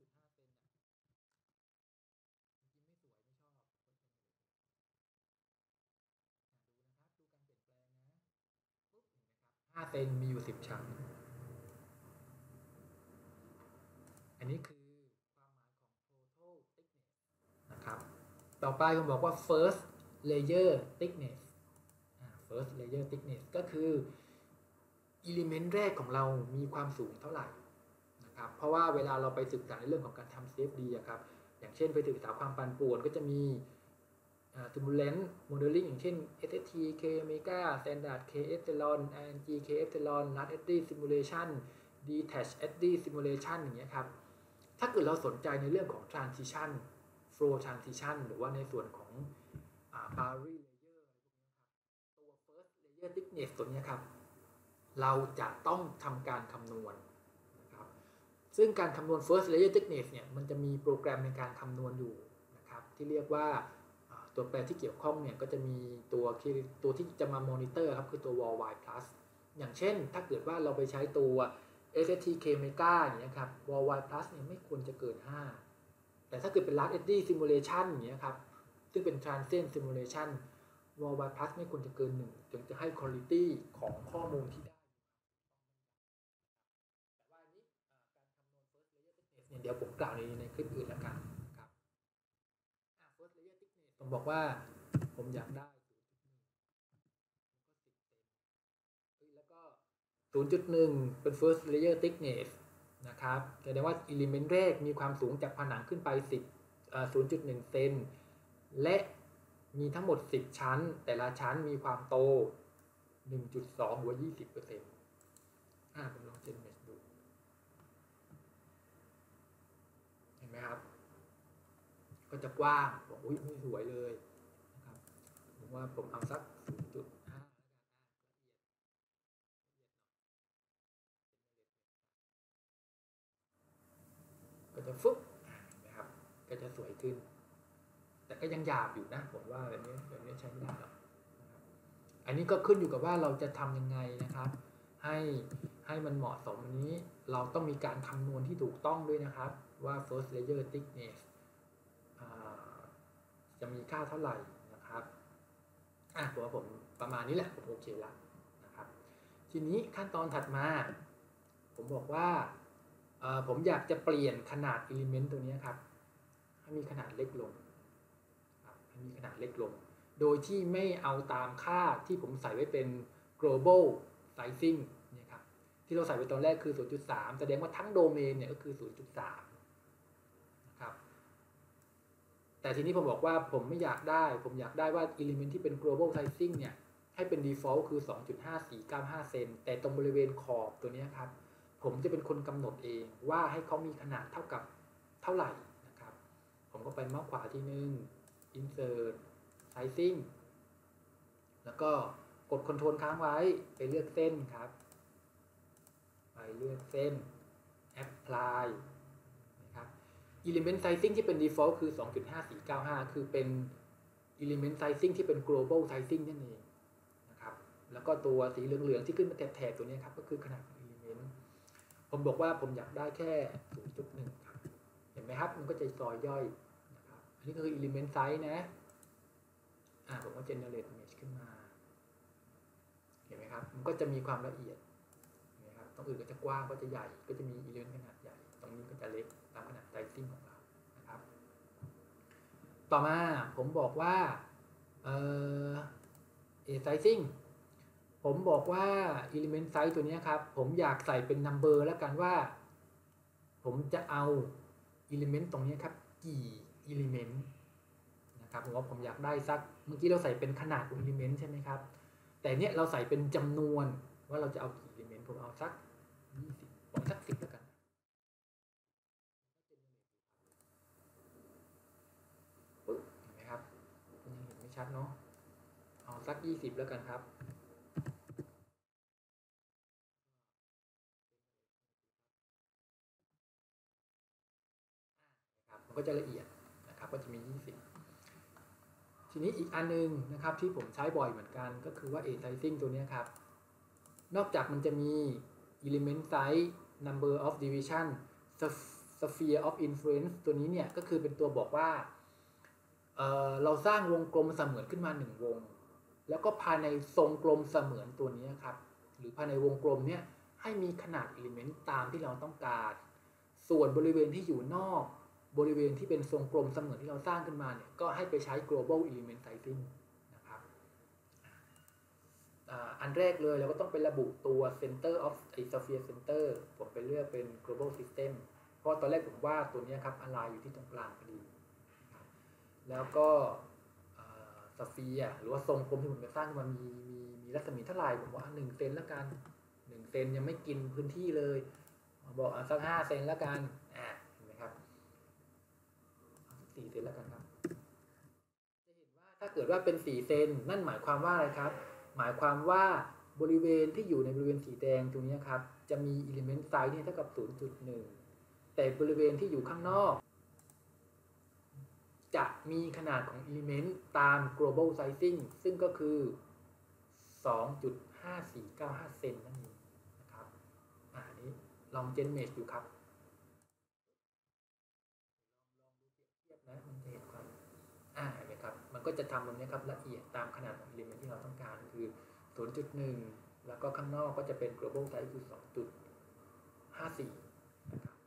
ห้าเซนมีอยู่สิบชั้นอันนี้คือความหมายของ total thickness นะครับต่อไปผมบอกว่า first layer thickness first layer thickness ก็คือ element แรกของเรามีความสูงเท่าไหร่นะครับเพราะว่าเวลาเราไปศึกษาในเรื่องของการทำ ซี เอฟ ดี อะครับอย่างเช่นไปศึกษาความปั่นป่วนก็จะมี turbulent modeling อย่างเช่น เอส เอส ที K omega standard K epsilon ไอ เอ็น จี K epsilon large eddy simulation detached eddy simulation อย่างเงี้ยครับถ้าเกิดเราสนใจในเรื่องของ transition flow transition หรือว่าในส่วนของ boundary layer ตัว first layer thickness ตัวนี้ครับเราจะต้องทำการคำนวณนะครับซึ่งการคำนวณ first layer thickness เนี่ยมันจะมีโปรแกรมในการคำนวณอยู่นะครับที่เรียกว่าตัวแปรที่เกี่ยวข้องเนี่ยก็จะมีตัวตัวที่จะมามอนิเตอร์ครับคือตัว Wall Y plus อย่างเช่นถ้าเกิดว่าเราไปใช้ตัว เอส เอส ที K mega อย่างเงี้ยครับ Wall Y plus เนี่ยไม่ควรจะเกินห้าแต่ถ้าเกิดเป็น large eddy simulation อย่างเงี้ยครับซึ่งเป็น transient simulation Wall Y plus ไม่ควรจะเกินหนึ่งถึงจะให้ quality ของข้อมูลที่ได้แต่ว่าอันนี้การคำนวณ first layer thickness เนี่ยเดี๋ยวผมกล่าวในในคลิปอื่นแล้วกันนะครับ first layer thickness ผมบอกว่าผมอยากได้ แล้วก็ ศูนย์จุดหนึ่ง เป็น first layer thickness นะครับแสดงว่า element แรกมีความสูงจากผนังขึ้นไปสิบเอ่อ ศูนย์จุดหนึ่ง เซนและมีทั้งหมดสิบชั้นแต่ละชั้นมีความโต หนึ่งจุดสอง หรือว่า ยี่สิบเปอร์เซ็นต์ อ่าผมลองเจนเมชดูเห็นไหมครับก็จะกว้างบอกอุ้ยไม่สวยเลยนะครับผมว่าผมเอาสัก ศูนย์จุดห้า ก็จะฟึบนะครับก็จะสวยขึ้นแต่ก็ยังหยาบอยู่นะผมว่าแบบนี้แบบนี้ใช้ไม่ได้หรอกนะครับอันนี้ก็ขึ้นอยู่กับว่าเราจะทำยังไงนะครับให้ให้มันเหมาะสมอันนี้เราต้องมีการคำนวณที่ถูกต้องด้วยนะครับว่า first layer thickness จะมีค่าเท่าไหร่นะครับอ่ะผมว่าผมประมาณนี้แหละผมโอเคละนะครับทีนี้ขั้นตอนถัดมาผมบอกว่าผมอยากจะเปลี่ยนขนาด element ตัวนี้ครับให้มีขนาดเล็กลงให้มีขนาดเล็กลงโดยที่ไม่เอาตามค่าที่ผมใส่ไว้เป็น global sizing เนี่ยครับที่เราใส่ไว้ตอนแรกคือ ศูนย์จุดสาม แสดงว่าทั้งโดเมนเนี่ยก็คือ ศูนย์จุดสาม นะครับแต่ทีนี้ผมบอกว่าผมไม่อยากได้ผมอยากได้ว่า element ที่เป็น global sizing เนี่ยให้เป็น default คือ สองจุดห้าสี่เก้าห้า เซนแต่ตรงบริเวณขอบตัวนี้ครับผมจะเป็นคนกำหนดเองว่าให้เขามีขนาดเท่ากับเท่าไหร่นะครับผมก็ไปเมาส์ขวาที่หนึ่ง insert sizing แล้วก็กด control ค้างไว้ไปเลือกเส้นครับไปเลือกเส้น apply นะครับ element sizing ที่เป็น default คือ สองจุดห้าสี่เก้าห้า คือเป็น element sizing ที่เป็น global sizing นั่นเองนะครับแล้วก็ตัวสีเหลืองๆที่ขึ้นมาแถบๆตัวนี้ครับก็คือขนาด element ผมบอกว่าผมอยากได้แค่ ศูนย์จุดหนึ่ง ครับเห็นไหมครับมันก็จะซอยย่อยนะครับอันนี้คือ element size นะอ่าผมก็ generate image ขึ้นมาเห็นไหมครับมันก็จะมีความละเอียดนะครับตรงอื่นก็จะกว้างก็จะใหญ่ก็จะมี element ขนาดใหญ่ตรงนี้ก็จะเล็กตามขนาด sizing ของเรานะครับต่อมาผมบอกว่าเอ่อ sizing ผมบอกว่า element size ตัวนี้ครับผมอยากใส่เป็น number แล้วกันว่าผมจะเอา element ตรงนี้ครับกี่ element นะครับผมว่าผมอยากได้สักเมื่อกี้เราใส่เป็นขนาดของ element ใช่ไหมครับแต่เนี้ยเราใส่เป็นจำนวนว่าเราจะเอากี่ element ผมเอาสักยี่สิบผมสักสิบแล้วกันชัดเนาะเอาสักยี่สิบแล้วกันครับนะครับมันก็จะละเอียดนะครับก็จะมียี่สิบทีนี้อีกอันนึงนะครับที่ผมใช้บ่อยเหมือนกันก็คือว่า age sizing ตัวนี้ครับนอกจากมันจะมี element size number of division sphere of influence ตัวนี้เนี่ยก็คือเป็นตัวบอกว่า เอ่อ เราสร้างวงกลมเสมือนขึ้นมาหนึ่งวงแล้วก็ภายในทรงกลมเสมือนตัวนี้ครับหรือภายในวงกลมเนี่ยให้มีขนาด element ตามที่เราต้องการส่วนบริเวณที่อยู่นอกบริเวณที่เป็นทรงกลมเสมือนที่เราสร้างขึ้นมาเนี่ยก็ให้ไปใช้ global element sizing นะครับอันแรกเลยเราก็ต้องไประบุตัว center of sphere center ผมไปเลือกเป็น global system เพราะตอนแรกผมว่าตัวนี้ครับอลายอยู่ที่ตรงกลางพอดีแล้วก็สเฟียร์หรือว่าทรงกลมที่ผมจะสร้างมันมีมีมีรัศมีเท่าไหร่ผมว่าหนึ่งเซนแล้วกันหนึ่งเซนยังไม่กินพื้นที่เลยบอกอ่ะสักห้าเซนแล้วกันอ่าเห็นไหมครับสี่เซนแล้วกันครับจะเห็นว่าถ้าเกิดว่าเป็นสี่เซนนั่นหมายความว่าอะไรครับหมายความว่าบริเวณที่อยู่ในบริเวณสีแดงตรงนี้ครับจะมี element size เนี่ยเท่ากับ ศูนย์จุดหนึ่ง แต่บริเวณที่อยู่ข้างนอกจะมีขนาดของ element ตาม global sizing ซึ่งก็คือ สองจุดห้าสี่เก้าห้า เซนนั่นเองนะครับอ่านี้ลอง generate ดูครับลองลองดูเปรียบเทียบนะมันจะเห็นความอ่าเห็นไหมครับมันก็จะทำตรงนี้ครับละเอียดตามขนาดของ element ที่เราต้องการคือ ศูนย์จุดหนึ่ง แล้วก็ข้างนอกก็จะเป็น global size คือ สองจุดห้าสี่ นะครับ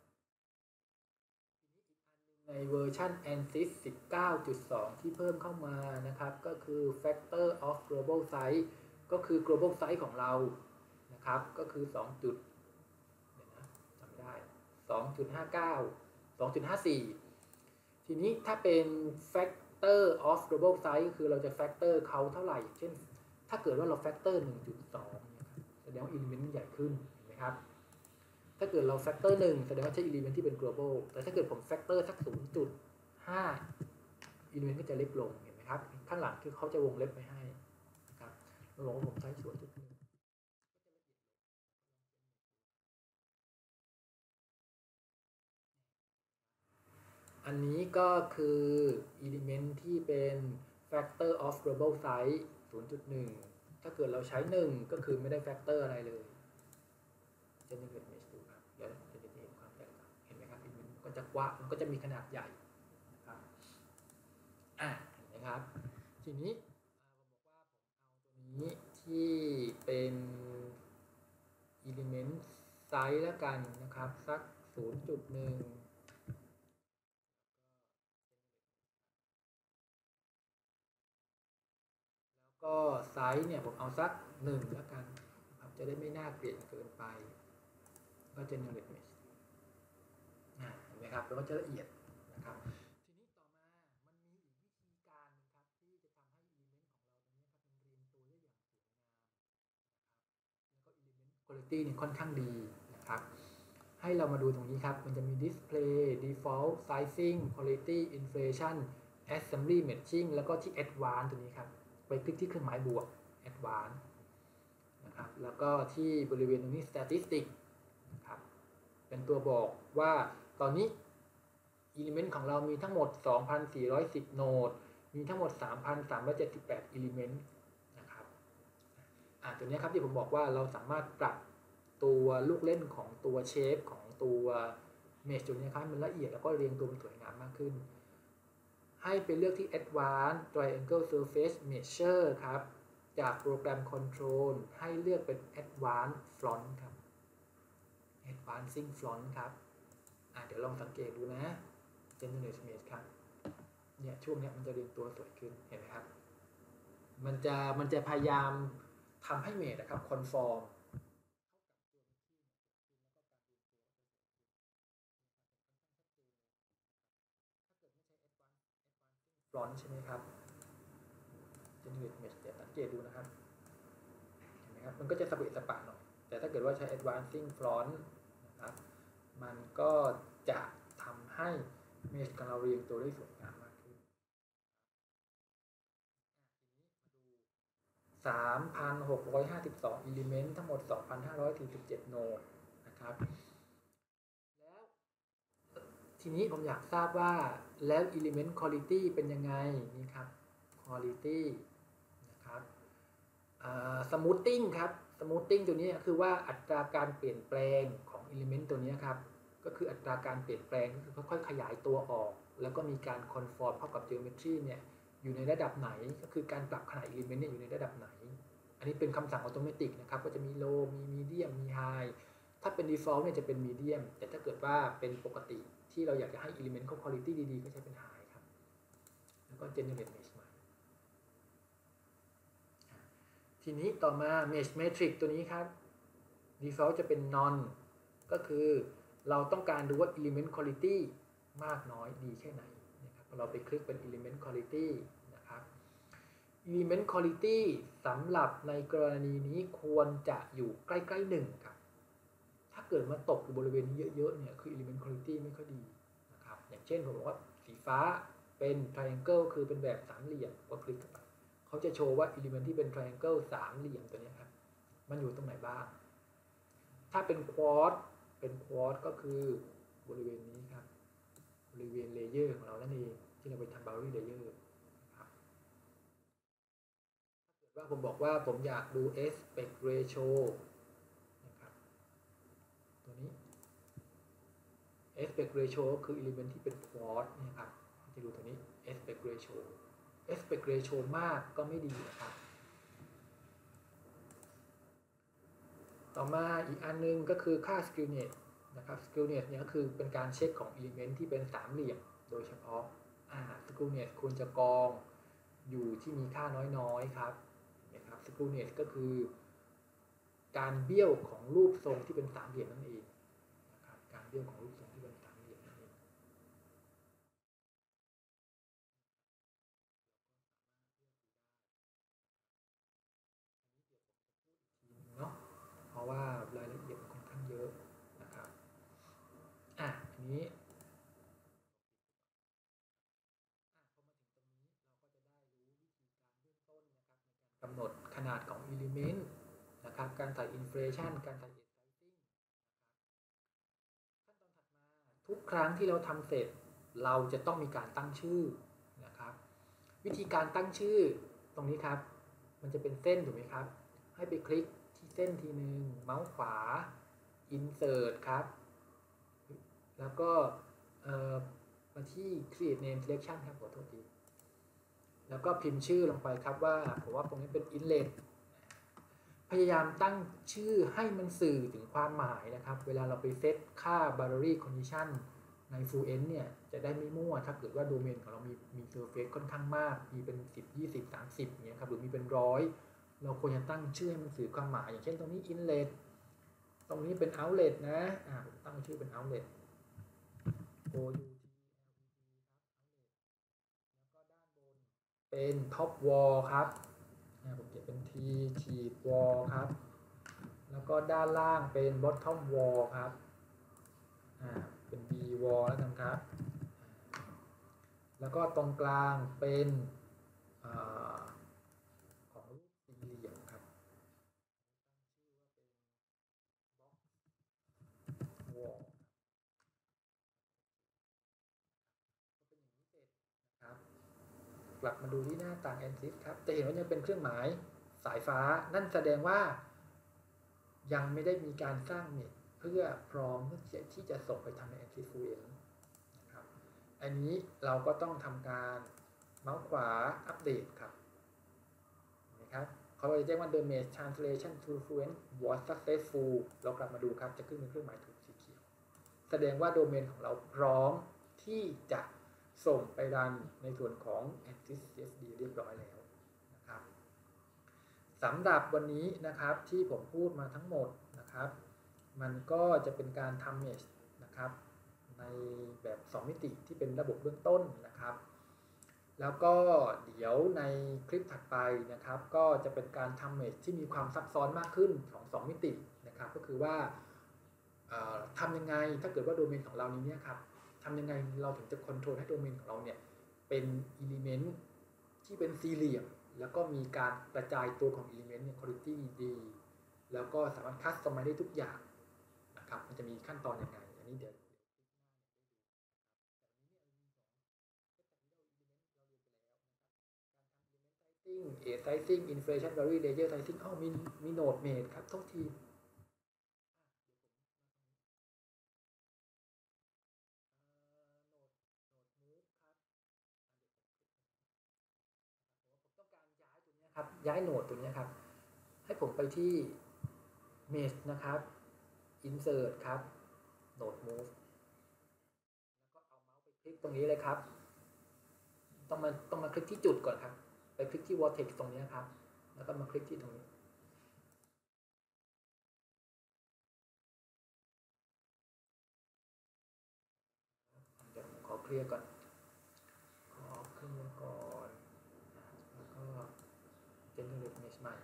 ในเวอร์ชัน แอนซิส สิบเก้าจุดสอง ที่เพิ่มเข้ามานะครับก็คือ factor of global size ก็คือ global size ของเรานะครับก็คือ2จุดเดี๋ยวนะจำไม่ได้ สองจุดห้าเก้า สองจุดห้าสี่ ทีนี้ถ้าเป็น factor of global size ก็คือเราจะ factor เขาเท่าไหร่เช่นถ้าเกิดว่าเรา factor หนึ่งจุดสอง เนี่ยครับแสดงว่า element มันใหญ่ขึ้นเห็นไหมครับถ้าเกิดเรา factor หนึ่งแสดงว่าใช้ element ที่เป็น global แต่ถ้าเกิดผม factor สัก ศูนย์จุดห้า element ก็จะเล็กลงเห็นไหมครับข้างหลังคือเขาจะวงเล็บไว้ให้นะครับเราบอกว่าผมใช้ ศูนย์จุดหนึ่ง อันนี้ก็คือ element ที่เป็น factor of global size ศูนย์จุดหนึ่ง ถ้าเกิดเราใช้หนึ่งก็คือไม่ได้ factor อะไรเลย generate mesh ดูครับเดี๋ยวจะเห็นความแตกต่างเห็นไหมครับ element ก็จะกว้างมันก็จะมีขนาดใหญ่นะครับอ่ะเห็นไหมครับทีนี้ผมบอกว่าผมเอาตัวนี้ที่เป็น element size แล้วกันนะครับสัก ศูนย์จุดหนึ่งก็ไซส์เนี่ยผมเอาสักหนึ่งแล้วกันครับจะได้ไม่น่าเกลียดเกินไปก็ generate mesh เห็นไหมครับแล้วก็จะละเอียดนะครับทีนี้ต่อมามันมีอีกวิธีการนึงครับที่จะทำให้ element ของเราตรงนี้ครับมันเรียงตัวได้อย่างสวยงามนะครับแล้วก็ element quality เนี่ยค่อนข้างดีนะครับให้เรามาดูตรงนี้ครับมันจะมี display default sizing quality inflation assembly matching แล้วก็ที่ advanced ตัวนี้ครับไปคลิกที่เครื่องหมายบวก advanced นะครับแล้วก็ที่บริเวณตรงนี้ statistic นะครับเป็นตัวบอกว่าตอนนี้ element ของเรามีทั้งหมด สองพันสี่ร้อยสิบ โนดมีทั้งหมด สามพันสามร้อยเจ็ดสิบแปด element นะครับอ่าตัวนี้ครับที่ผมบอกว่าเราสามารถปรับตัวลูกเล่นของตัวเชฟของตัวเมชตัวนี้ครับมันละเอียดแล้วก็เรียงตัวมันสวยงามมากขึ้นให้ไปเลือกที่ Advanced Triangle Surface Measure ครับจากโปรแกรม Control ให้เลือกเป็น Advanced Front ครับ Advancing Front ครับอ่ะเดี๋ยวลองสังเกตดูนะ Generate Mesh ครับเนี่ยช่วงนี้มันจะเรียงตัวสวยขึ้นเห็นไหมครับมันจะมันจะพยายามทำให้เมชนะครับ conform front ใช่ไหมครับ generate mesh เดี๋ยวสังเกตดูนะครับเห็นไหมครับมันก็จะสเปะสปะหน่อยแต่ถ้าเกิดว่าใช้ advancing front นะครับมันก็จะทำให้ mesh ของเราเรียงตัวได้สวยงามมากขึ้นสามพันหกร้อยห้าสิบสอง element ทั้งหมด สองพันห้าร้อยสี่สิบเจ็ด โนดนะครับแล้วทีนี้ผมอยากทราบว่าแล้ว element quality เป็นยังไงนี่ครับ quality นะครับ smoothing ครับ smoothing ตัวนี้คือว่าอัตราการเปลี่ยนแปลงของ element ตัวนี้ครับก็คืออัตราการเปลี่ยนแปลงก็คือค่อยๆขยายตัวออกแล้วก็มีการ conform เข้ากับ geometry เนี่ยอยู่ในระดับไหนก็คือการปรับขนาด element เนี่ยอยู่ในระดับไหนอันนี้เป็นคำสั่งอัตโนมัตินะครับก็จะมี low มี medium มี high ถ้าเป็น default เนี่ยจะเป็น medium แต่ถ้าเกิดว่าเป็นปกติที่เราอยากจะให้ element เขา quality ดีๆก็ใช้เป็น high ครับแล้วก็ generate mesh ใหม่ทีนี้ต่อมา mesh matrix ตัวนี้ครับ default จะเป็น none ก็คือเราต้องการดูว่า element quality มากน้อยดีแค่ไหนนะครับเราไปคลิกเป็น element quality นะครับ element quality สำหรับในกรณีนี้ควรจะอยู่ใกล้ๆหนึ่งครับถ้าเกิดมาตกอยู่บริเวณนี้เยอะๆเนี่ยคือ element quality ไม่ค่อยดีนะครับอย่างเช่นผมบอกว่าสีฟ้าเป็น triangle คือเป็นแบบสามเหลี่ยมก็คลิกเข้าไปเขาจะโชว์ว่า element ที่เป็น triangle สามเหลี่ยมตัวนี้ครับมันอยู่ตรงไหนบ้างถ้าเป็น quad เป็น quad ก็คือบริเวณนี้ครับบริเวณเลเยอร์ของเรานั่นเองที่เราไปทำ boundary layer ครับถ้าเกิดว่าผมบอกว่าผมอยากดู aspect ratio นะครับตัวนี้ aspect ratio คือ element ที่เป็น quad นี่ครับจะดูตัวนี้ aspect ratio aspect ratio มากก็ไม่ดีนะครับต่อมาอีกอันนึงก็คือค่า skewness นะครับ skewness เนี่ยก็คือเป็นการเช็คของ element ที่เป็นสามเหลี่ยมโดยเฉพาะอ่า skewness ควรจะกองอยู่ที่มีค่าน้อยๆครับนะครับ skewness ก็คือการเบี้ยวของรูปทรงที่เป็นสามเหลี่ยมนั่นเองนะครับการเบี้ยวของรูปทรงที่เป็นสามเหลี่ยมนั่นเองเนาะเพราะว่ารายละเอียดค่อนข้างเยอะนะครับอ่ะอันนี้กำหนดขนาดของ element นะครับการใส่ inflation การใส่ edge sizing นะครับขั้นตอนถัดมาทุกครั้งที่เราทำเสร็จเราจะต้องมีการตั้งชื่อนะครับวิธีการตั้งชื่อตรงนี้ครับมันจะเป็นเส้นถูกไหมครับให้ไปคลิกที่เส้นทีนึงเมาส์ขวา insert ครับแล้วก็มาที่ create name selection ครับขอโทษทีแล้วก็พิมพ์ชื่อลงไปครับว่าผมว่าตรงนี้เป็น inlet พยายามตั้งชื่อให้มันสื่อถึงความหมายนะครับเวลาเราไปเซตค่า boundary condition ใน full end เนี่ยจะได้ไม่มั่วถ้าเกิดว่าโดเมนของเรามีมี surface ค่อนข้างมากมีเป็นสิบ ยี่สิบ สามสิบอย่างเงี้ยครับหรือมีเป็นร้อยเราควรจะตั้งชื่อให้มันสื่อความหมายอย่างเช่นตรงนี้ inlet ตรงนี้เป็น outlet นะอ่าผมตั้งชื่อเป็น outlet o u tเป็น top wall ครับผมเขียนเป็น t ขีด wall ครับแล้วก็ด้านล่างเป็น bottom wall ครับเป็น b wall แล้วกันครับแล้วก็ตรงกลางเป็นของรูปสี่เหลี่ยมครับตั้งชื่อว่าเป็น box wall ก็เป็นอย่างนี้เสร็จนะครับกลับมาดูที่หน้าต่าง Ansys ครับจะเห็นว่ายังเป็นเครื่องหมายสายฟ้านั่นแสดงว่ายังไม่ได้มีการสร้างเน็ตเพื่อพร้อมที่จะส่งไปทำใน Ansys Full End นะครับอันนี้เราก็ต้องทำการเมาส์ขวาอัปเดตครับนะครับเขาจะแจ้งว่า The Mesh Translation to Fluent was successful เรากลับมาดูครับจะขึ้นเป็นเครื่องหมายถูกสีเขียวแสดงว่าโดเมนของเราพร้อมที่จะส่งไปรันในส่วนของ Ansys ซี เอส ดี เรียบร้อยแล้วนะครับสำหรับวันนี้นะครับที่ผมพูดมาทั้งหมดนะครับมันก็จะเป็นการทำ Mesh นะครับในแบบสองมิติที่เป็นระบบเบื้องต้นนะครับแล้วก็เดี๋ยวในคลิปถัดไปนะครับก็จะเป็นการทำ Mesh ที่มีความซับซ้อนมากขึ้นของสองมิตินะครับก็คือว่าทำยังไงถ้าเกิดว่าโดเมนของเรานี้เนี่ยครับทำยังไงเราถึงจะคอนโทรลให้โดเมนของเราเนี่ยเป็นอิเลเมนต์ที่เป็นสี่เหลี่ยมแล้วก็มีการกระจายตัวของ Element เนี่ย quality ดีแล้วก็สามารถคัสตอมไมซ์ได้ทุกอย่างนะครับมันจะมีขั้นตอนยังไงอันนี้เดี๋ยวเอ sizing inflation value layer sizing อ้าวมีมีโนดเมดครับทุกทีครับย้ายโหนดตัวนี้ครับให้ผมไปที่ Mesh นะครับ Insert ครับ Node Move แล้วก็เอาเมาส์ไปคลิกตรงนี้เลยครับต้องมาต้องมาคลิกที่จุดก่อนครับไปคลิกที่ Vortex ตรงนี้ครับแล้วก็มาคลิกที่ตรงนี้เดี๋ยวผมขอเคลียร์ก่อนขอเคลียร์ก่อนแล้วก็ Generate Mesh ใหม่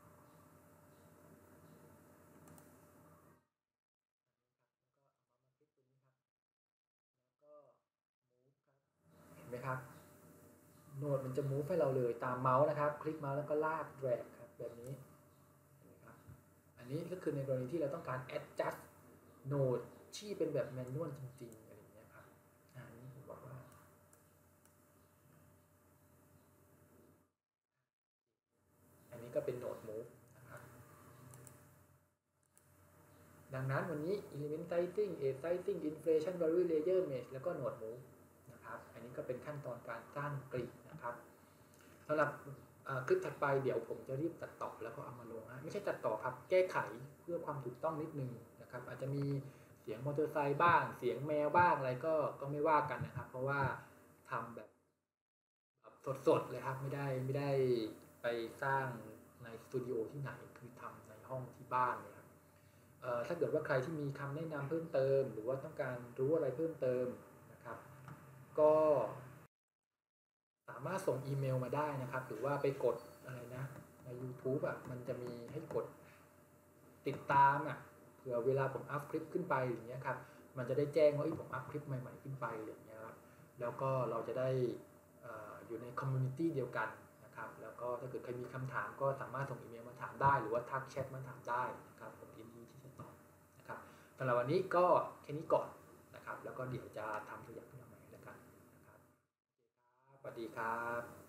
เห็นไหมครับโนดมันจะ move ให้เราเลยตามเมาส์นะครับคลิกเมาส์แล้วก็ลาก drag ครับแบบนี้เห็นไหมครับอันนี้ก็คือในกรณีที่เราต้องการ adjust โนดที่เป็นแบบแมนนวลจริงๆอะไรอย่างเงี้ยครับอันนี้ผมบอกว่าอันนี้ก็เป็นโนด move นะครับดังนั้นวันนี้ element sizing edge sizing inflation value layer mesh แล้วก็ node move นะครับอันนี้ก็เป็นขั้นตอนการสร้างกริดนะครับสำหรับคลิปถัดไปเดี๋ยวผมจะรีบตัดต่อแล้วก็เอามาลงนะไม่ใช่ตัดต่อครับแก้ไขเพื่อความถูกต้องนิดนึงนะครับอาจจะมีเสียงมอเตอร์ไซค์บ้างเสียงแมวบ้างอะไรก็ก็ไม่ว่ากันนะครับเพราะว่าทำแบบสดๆเลยครับไม่ได้ไม่ได้ไปสร้างในสตูดิโอที่ไหนคือทำในห้องที่บ้านเลยครับถ้าเกิดว่าใครที่มีคำแนะนำเพิ่มเติมหรือว่าต้องการรู้อะไรเพิ่มเติมนะครับก็สามารถส่งอีเมลมาได้นะครับหรือว่าไปกดอะไรนะใน YouTube อ่ะมันจะมีให้กดติดตามอ่ะเผื่อเวลาผมอัพคลิปขึ้นไปอย่างเงี้ยครับมันจะได้แจ้งว่าผมอัพคลิปใหม่ๆขึ้นไปอย่างเงี้ยครับแล้วก็เราจะได้อยู่ในคอมมูนิตี้เดียวกันนะครับแล้วก็ถ้าเกิดใครมีคำถามก็สามารถส่งอีเมลมาถามได้หรือว่าทักแชทมาถามได้นะครับผมยินดีที่จะตอบนะครับสำหรับวันนี้ก็แค่นี้ก่อนนะครับแล้วก็เดี๋ยวจะทำตัวอย่างขึ้นมาใหม่แล้วกันนะครับสวัสดีครับ